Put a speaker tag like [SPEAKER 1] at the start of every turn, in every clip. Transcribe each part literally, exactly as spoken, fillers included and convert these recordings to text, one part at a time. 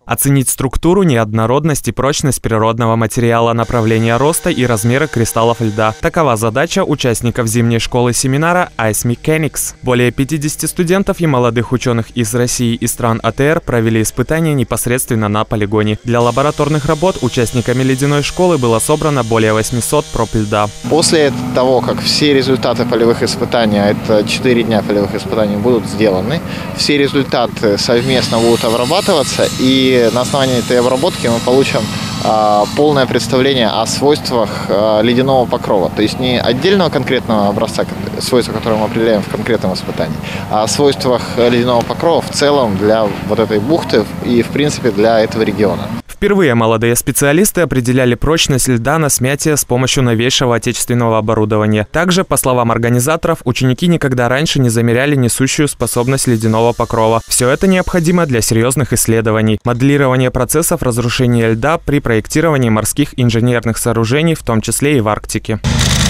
[SPEAKER 1] Оценить структуру, неоднородность и прочность природного материала, направление роста и размеры кристаллов льда. Такова задача участников зимней школы семинара Ice Mechanics. Более пятидесяти студентов и молодых ученых из России и стран А Т Р провели испытания непосредственно на полигоне. Для лабораторных работ участниками ледяной школы было собрано более восьмисот проб льда.
[SPEAKER 2] После того, как все результаты полевых испытаний, это четыре дня полевых испытаний, будут сделаны, все результаты совместно будут обрабатываться, и на основании этой обработки мы получим а, полное представление о свойствах а, ледяного покрова. То есть не отдельного конкретного образца, свойства, которые мы определяем в конкретном испытании, а о свойствах ледяного покрова в целом для вот этой бухты и, в принципе, для этого региона.
[SPEAKER 1] Впервые молодые специалисты определяли прочность льда на смятие с помощью новейшего отечественного оборудования. Также, по словам организаторов, ученики никогда раньше не замеряли несущую способность ледяного покрова. Все это необходимо для серьезных исследований. Моделирование процессов разрушения льда при проектировании морских инженерных сооружений, в том числе и в Арктике.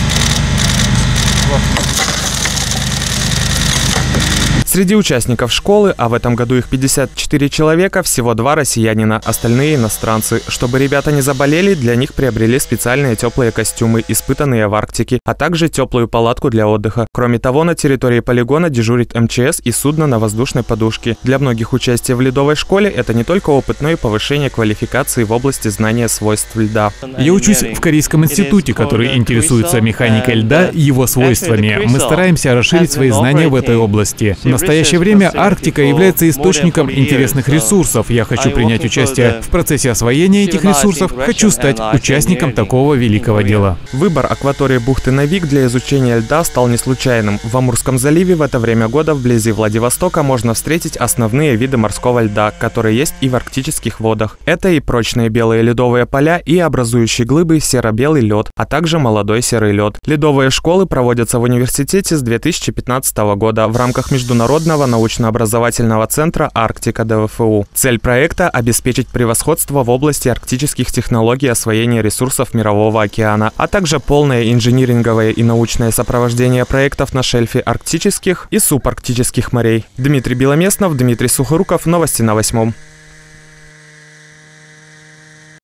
[SPEAKER 1] Среди участников школы, а в этом году их пятьдесят четыре человека, всего два россиянина, остальные иностранцы. Чтобы ребята не заболели, для них приобрели специальные теплые костюмы, испытанные в Арктике, а также теплую палатку для отдыха. Кроме того, на территории полигона дежурит Эм Че Эс и судно на воздушной подушке. Для многих участие в ледовой школе – это не только опыт, но и повышение квалификации в области знания свойств льда.
[SPEAKER 3] Я учусь в Корейском институте, который интересуется механикой льда и его свойствами. Мы стараемся расширить свои знания в этой области. В настоящее время Арктика является источником интересных ресурсов. Я хочу принять участие в процессе освоения этих ресурсов, хочу стать участником такого великого дела.
[SPEAKER 1] Выбор акватории бухты Навик для изучения льда стал не случайным. В Амурском заливе в это время года вблизи Владивостока можно встретить основные виды морского льда, которые есть и в арктических водах. Это и прочные белые ледовые поля, и образующие глыбы серо-белый лед, а также молодой серый лед. Ледовые школы проводятся в университете с две тысячи пятнадцатого года в рамках международного научно-образовательного центра «Арктика» Дэ Вэ Эф У. Цель проекта – обеспечить превосходство в области арктических технологий освоения ресурсов Мирового океана, а также полное инжиниринговое и научное сопровождение проектов на шельфе арктических и субарктических морей. Дмитрий Беломеснов, Дмитрий Сухоруков. Новости на восьмом.